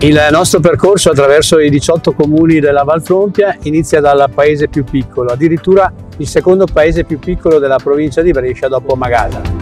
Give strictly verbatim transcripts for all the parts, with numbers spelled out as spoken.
Il nostro percorso attraverso i diciotto comuni della Valtrompia inizia dal paese più piccolo, addirittura il secondo paese più piccolo della provincia di Brescia dopo Magasa.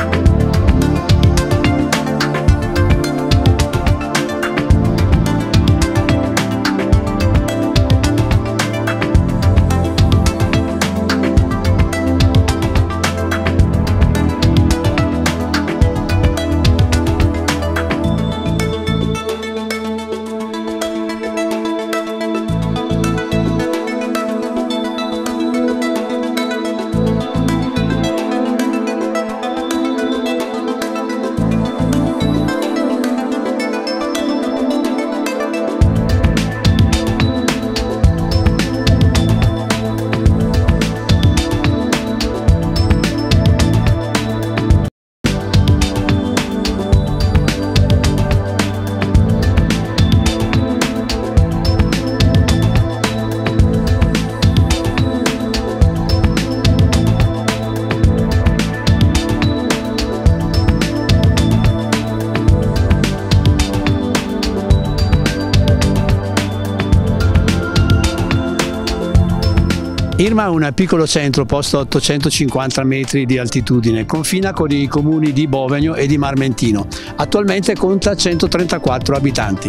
Irma è un piccolo centro posto a ottocentocinquanta metri di altitudine, confina con i comuni di Bovegno e di Marmentino. Attualmente conta centotrentaquattro abitanti.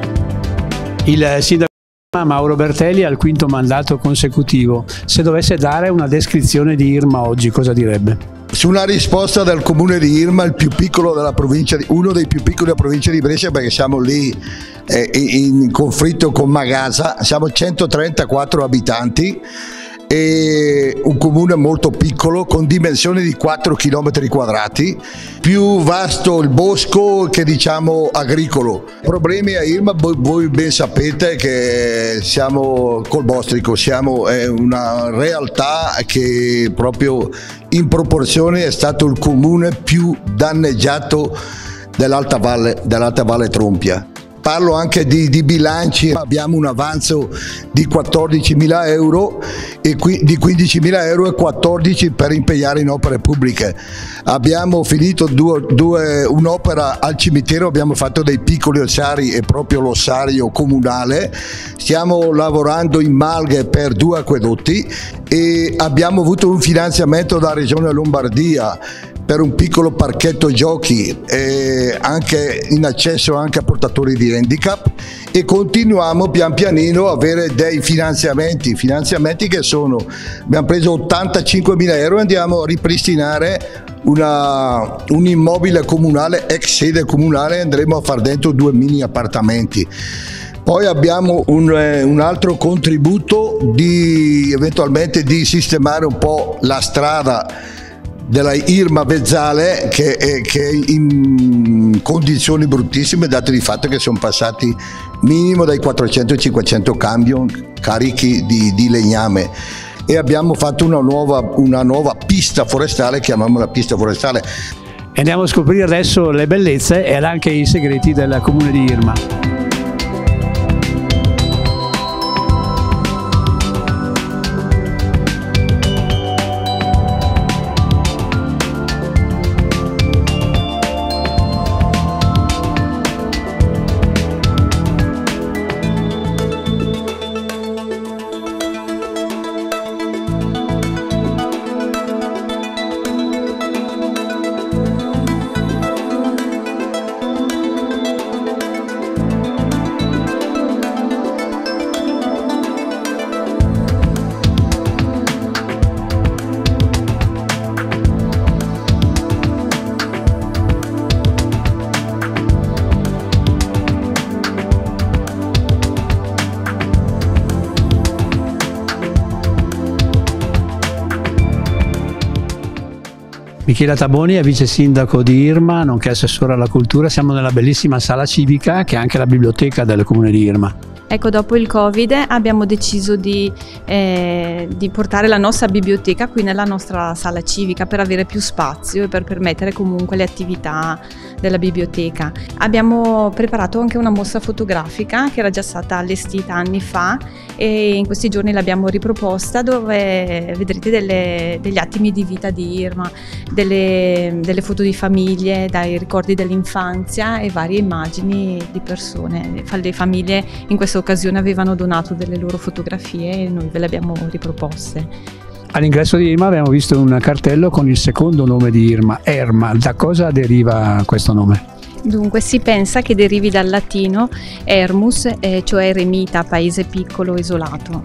Il sindaco Mauro Bertelli è al quinto mandato consecutivo. Se dovesse dare una descrizione di Irma oggi, cosa direbbe? Su una risposta del comune di Irma, il più piccolo della provincia, uno dei più piccoli della provincia di Brescia, perché siamo lì eh, in conflitto con Magasa, siamo centotrentaquattro abitanti. È un comune molto piccolo con dimensioni di quattro chilometri quadrati, più vasto il bosco che diciamo agricolo. Problemi a Irma, voi ben sapete che siamo col Bostrico, siamo è una realtà che proprio in proporzione è stato il comune più danneggiato dell'Alta Valle, dell'Alta Valle Trompia. Parlo anche di, di bilanci, abbiamo un avanzo di quattordicimila euro e qui, di quindicimila euro e quattordici per impegnare in opere pubbliche. Abbiamo finito un'opera al cimitero, abbiamo fatto dei piccoli ossari e proprio l'ossario comunale, stiamo lavorando in Malghe per due acquedotti e abbiamo avuto un finanziamento dalla Regione Lombardia per un piccolo parchetto giochi eh, anche in accesso anche a portatori di handicap e continuiamo pian pianino a avere dei finanziamenti, finanziamenti che sono, abbiamo preso ottantacinquemila euro e andiamo a ripristinare una, un immobile comunale, ex sede comunale, andremo a far dentro due mini appartamenti. Poi abbiamo un, eh, un altro contributo di eventualmente di sistemare un po' la strada della Irma Vezzale che è, che è in condizioni bruttissime, dato di fatto che sono passati minimo dai quattrocento ai cinquecento camion carichi di, di legname e abbiamo fatto una nuova, una nuova pista forestale, chiamiamola pista forestale. Andiamo a scoprire adesso le bellezze e anche i segreti del comune di Irma. Michela Taboni è vice sindaco di Irma, nonché assessore alla cultura. Siamo nella bellissima sala civica che è anche la biblioteca del comune di Irma. Ecco, dopo il Covid abbiamo deciso di, eh, di portare la nostra biblioteca qui nella nostra sala civica per avere più spazio e per permettere comunque le attività della biblioteca. Abbiamo preparato anche una mostra fotografica che era già stata allestita anni fa e in questi giorni l'abbiamo riproposta, dove vedrete delle, degli attimi di vita di Irma, delle, delle foto di famiglie, dai ricordi dell'infanzia e varie immagini di persone. Le famiglie in questa occasione avevano donato delle loro fotografie e noi ve le abbiamo riproposte. All'ingresso di Irma abbiamo visto un cartello con il secondo nome di Irma, Erma. Da cosa deriva questo nome? Dunque si pensa che derivi dal latino ermus, eh, cioè eremita, paese piccolo, isolato.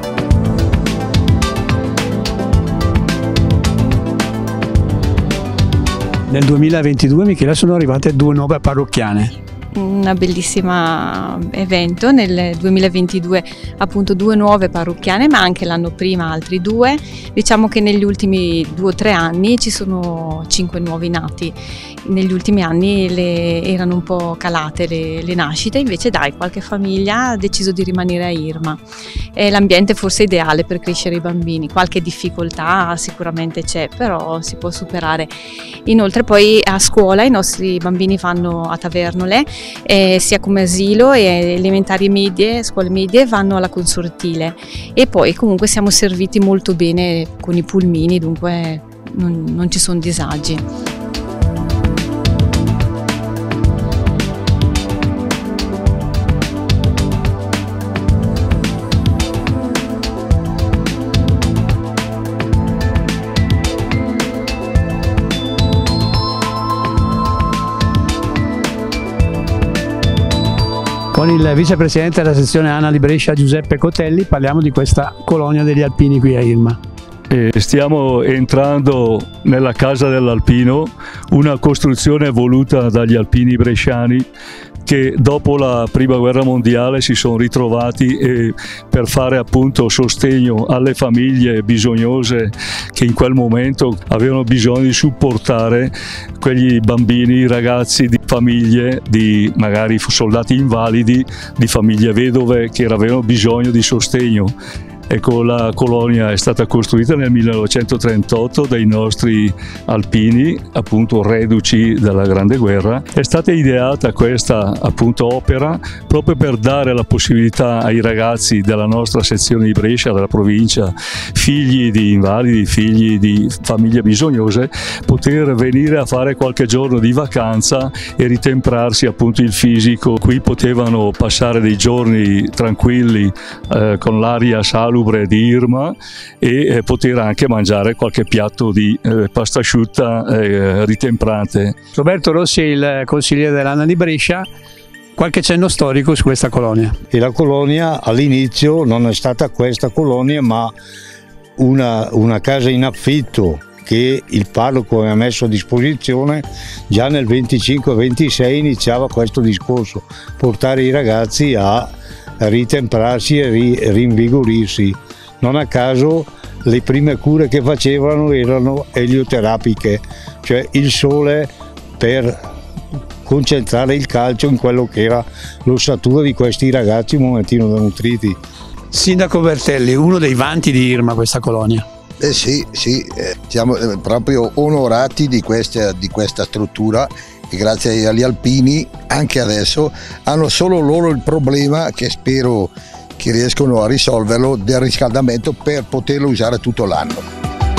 Nel duemilaventidue, Michela, sono arrivate due nuove parrocchiane. Un bellissimo evento, nel duemilaventidue appunto due nuove parrocchiane, ma anche l'anno prima altri due. Diciamo che negli ultimi due o tre anni ci sono cinque nuovi nati. Negli ultimi anni le, erano un po' calate le, le nascite, invece dai, qualche famiglia ha deciso di rimanere a Irma. È l'ambiente forse ideale per crescere i bambini, qualche difficoltà sicuramente c'è, però si può superare. Inoltre poi a scuola i nostri bambini vanno a Tavernole, eh, sia come asilo e elementari e medie, scuole medie vanno alla consortile, e poi comunque siamo serviti molto bene con i pulmini, dunque non, non ci sono disagi. Con il vicepresidente della sezione ANAL Brescia, Giuseppe Cotelli, parliamo di questa colonia degli alpini qui a Irma. E stiamo entrando nella casa dell'alpino, una costruzione voluta dagli alpini bresciani che dopo la prima guerra mondiale si sono ritrovati e per fare appunto sostegno alle famiglie bisognose che in quel momento avevano bisogno di supportare quegli bambini, ragazzi di famiglie, di magari soldati invalidi, di famiglie vedove che avevano bisogno di sostegno. Ecco, la colonia è stata costruita nel millenovecentotrentotto dai nostri alpini, appunto reduci dalla Grande Guerra. È stata ideata questa appunto opera proprio per dare la possibilità ai ragazzi della nostra sezione di Brescia, della provincia, figli di invalidi, figli di famiglie bisognose, poter venire a fare qualche giorno di vacanza e ritemprarsi appunto il fisico. Qui potevano passare dei giorni tranquilli eh, con l'aria salubre di Irma e eh, poter anche mangiare qualche piatto di eh, pasta asciutta eh, ritemprante. Roberto Rossi, il consigliere dell'ANAL di Brescia, qualche cenno storico su questa colonia. E la colonia all'inizio non è stata questa colonia, ma una, una casa in affitto che il parroco aveva messo a disposizione. Già nel venticinque ventisei iniziava questo discorso, portare i ragazzi a ritemprarsi e ri, rinvigorirsi. Non a caso le prime cure che facevano erano elioterapiche, cioè il sole per concentrare il calcio in quello che era l'ossatura di questi ragazzi un momentino denutriti. Sindaco Bertelli, uno dei vanti di Irma questa colonia. Eh sì, sì, eh, siamo proprio onorati di questa, di questa struttura, e grazie agli alpini anche adesso hanno solo loro il problema, che spero che riescono a risolverlo, del riscaldamento per poterlo usare tutto l'anno.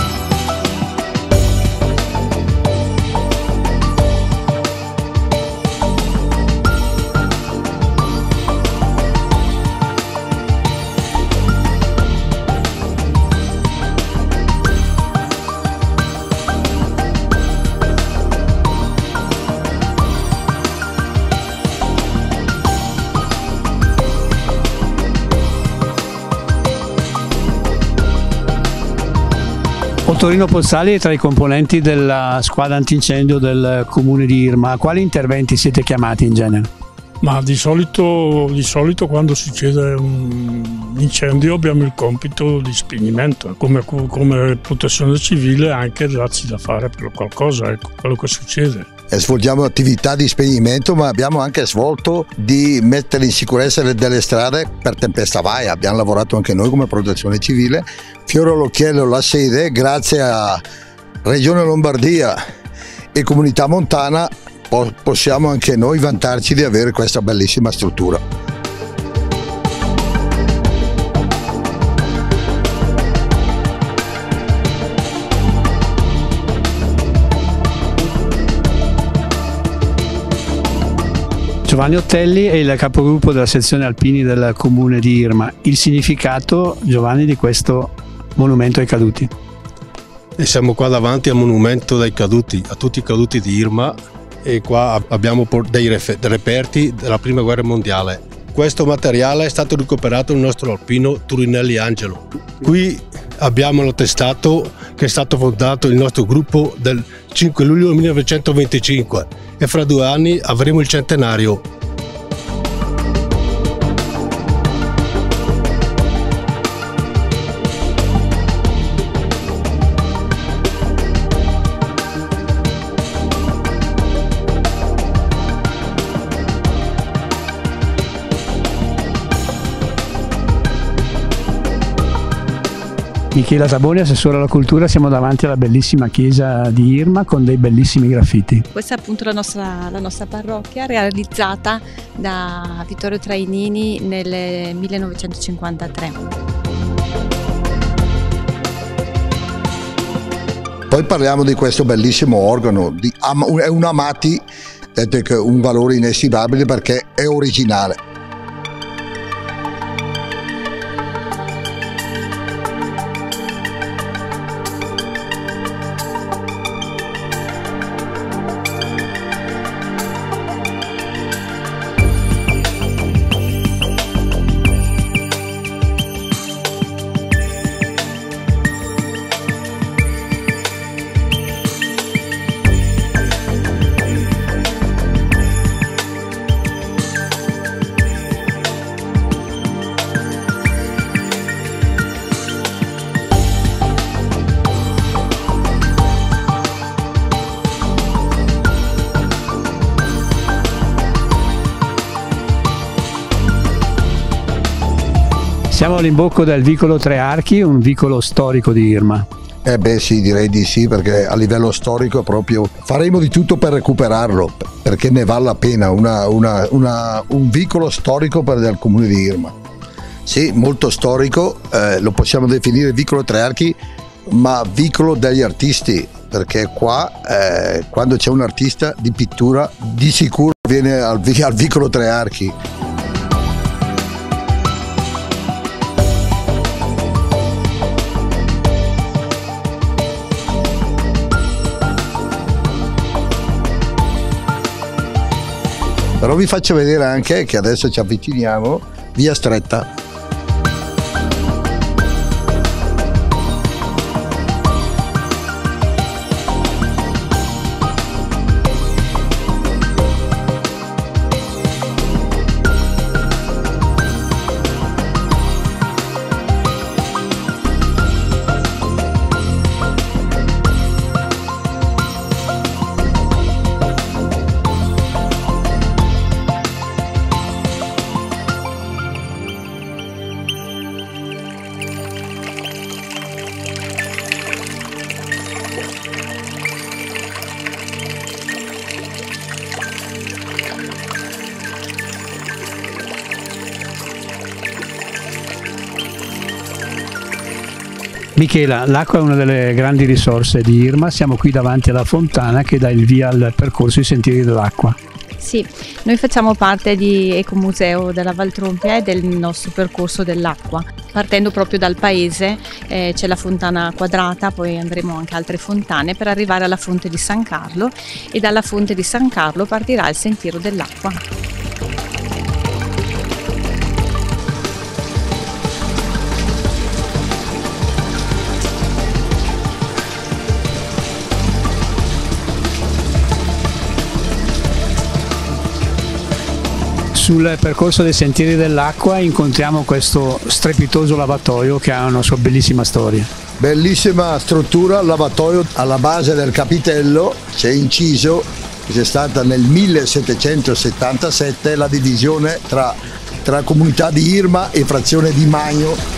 Ottorino Pozzali è tra i componenti della squadra antincendio del comune di Irma. A quali interventi siete chiamati in genere? Ma di solito, di solito quando succede un incendio abbiamo il compito di spegnimento, come, come protezione civile anche darci da fare per qualcosa, ecco, quello che succede. E svolgiamo attività di spegnimento, ma abbiamo anche svolto di mettere in sicurezza delle strade per tempesta vaia. Abbiamo lavorato anche noi come protezione civile. Fiore all'occhiello la sede, grazie a Regione Lombardia e Comunità Montana, po- possiamo anche noi vantarci di avere questa bellissima struttura. Giovanni Ottelli è il capogruppo della sezione alpini del comune di Irma. Il significato, Giovanni, di questo monumento ai caduti? E siamo qua davanti al monumento dei caduti, a tutti i caduti di Irma, e qua abbiamo dei reperti della prima guerra mondiale. Questo materiale è stato recuperato dal nostro alpino Turinelli Angelo. Qui abbiamo l'attestato che è stato fondato il nostro gruppo del cinque luglio millenovecentoventicinque e fra due anni avremo il centenario. Michela Taboni, assessore alla cultura, siamo davanti alla bellissima chiesa di Irma con dei bellissimi graffiti. Questa è appunto la nostra, la nostra parrocchia, realizzata da Vittorio Trainini nel millenovecentocinquantatré. Poi parliamo di questo bellissimo organo, di, è un Amati, un valore inestimabile perché è originale. Siamo all'imbocco del vicolo Tre Archi, un vicolo storico di Irma. Eh beh sì, direi di sì, perché a livello storico proprio faremo di tutto per recuperarlo, perché ne vale la pena, una, una, una, un vicolo storico per il comune di Irma. Sì, molto storico, eh, lo possiamo definire vicolo Tre Archi, ma vicolo degli artisti, perché qua eh, quando c'è un artista di pittura di sicuro viene al, al vicolo Tre Archi. Però vi faccio vedere anche che adesso ci avviciniamo, via Stretta. Michela, l'acqua è una delle grandi risorse di Irma, siamo qui davanti alla fontana che dà il via al percorso I Sentieri dell'Acqua. Sì, noi facciamo parte di Ecomuseo della Valtrompia e del nostro percorso dell'acqua. Partendo proprio dal paese eh, c'è la fontana quadrata, poi andremo anche a altre fontane per arrivare alla fonte di San Carlo e dalla fonte di San Carlo partirà il Sentiero dell'Acqua. Sul percorso dei Sentieri dell'Acqua incontriamo questo strepitoso lavatoio che ha una sua bellissima storia. Bellissima struttura, lavatoio alla base del capitello, c'è inciso che c'è stata nel millesettecentosettantasette la divisione tra, tra comunità di Irma e frazione di Magno.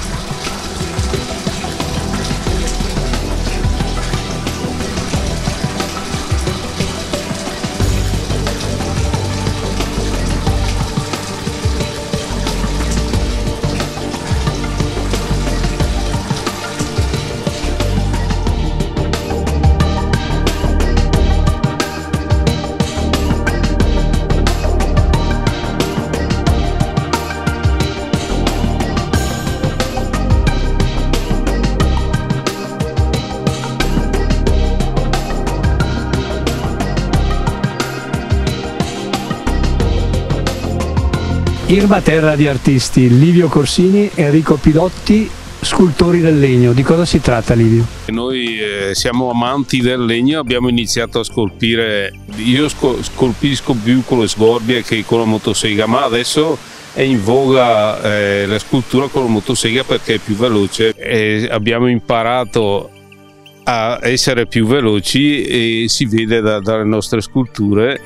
Irma terra di artisti, Livio Corsini, Enrico Pilotti, scultori del legno. Di cosa si tratta, Livio? Noi eh, siamo amanti del legno, abbiamo iniziato a scolpire, io scolpisco più con le sgorbie che con la motosega, ma adesso è in voga eh, la scultura con la motosega perché è più veloce e abbiamo imparato a essere più veloci e si vede da, dalle nostre sculture.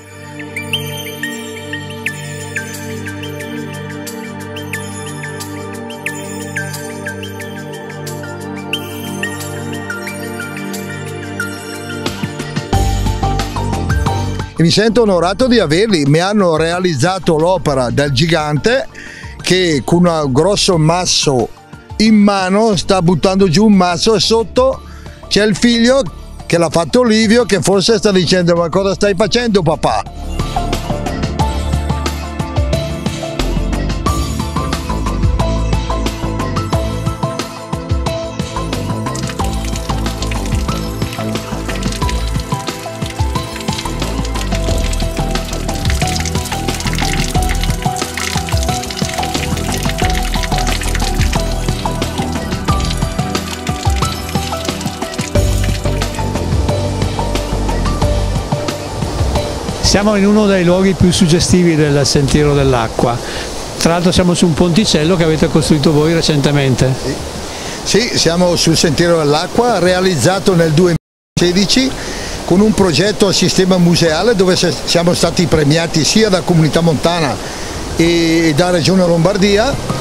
Mi sento onorato di averli, mi hanno realizzato l'opera del gigante che con un grosso masso in mano sta buttando giù un masso e sotto c'è il figlio che l'ha fatto Livio, che forse sta dicendo: ma cosa stai facendo, papà? Siamo in uno dei luoghi più suggestivi del Sentiero dell'Acqua. Tra l'altro siamo su un ponticello che avete costruito voi recentemente. Sì, sì, siamo sul Sentiero dell'Acqua, realizzato nel duemilasedici con un progetto a sistema museale dove siamo stati premiati sia da Comunità Montana e da Regione Lombardia.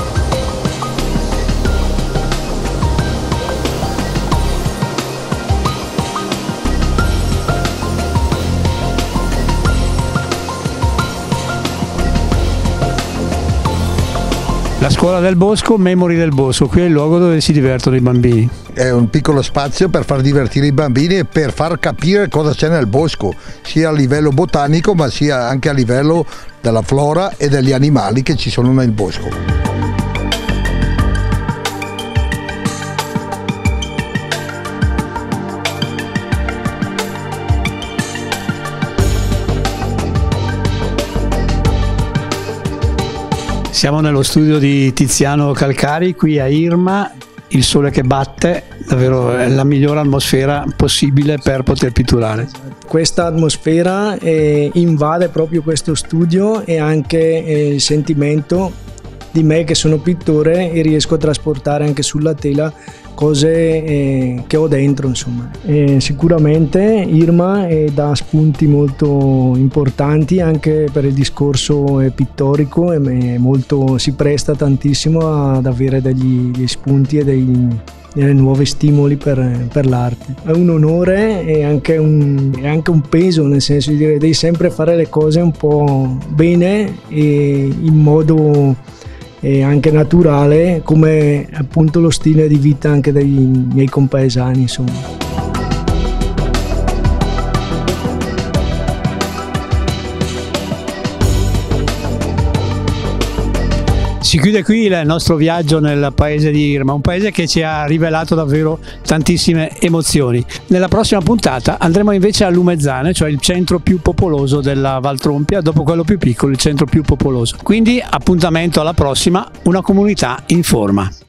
La scuola del bosco, Memori del bosco, qui è il luogo dove si divertono i bambini. È un piccolo spazio per far divertire i bambini e per far capire cosa c'è nel bosco, sia a livello botanico ma sia anche a livello della flora e degli animali che ci sono nel bosco. Siamo nello studio di Tiziano Calcari, qui a Irma, il sole che batte, davvero è la migliore atmosfera possibile per poter pitturare. Questa atmosfera eh, invade proprio questo studio e anche eh, il sentimento di me che sono pittore e riesco a trasportare anche sulla tela cose eh, che ho dentro, insomma. E sicuramente Irma eh, dà spunti molto importanti anche per il discorso eh, pittorico e molto, si presta tantissimo ad avere degli, degli spunti e dei, dei nuovi stimoli per, per l'arte. È un onore e anche un, è anche un peso, nel senso di dire devi sempre fare le cose un po' bene e in modo e anche naturale, come appunto lo stile di vita anche dei miei compaesani, insomma. Si chiude qui il nostro viaggio nel paese di Irma, un paese che ci ha rivelato davvero tantissime emozioni. Nella prossima puntata andremo invece a Lumezzane, cioè il centro più popoloso della Valtrompia, dopo quello più piccolo, il centro più popoloso. Quindi appuntamento alla prossima, una comunità in forma.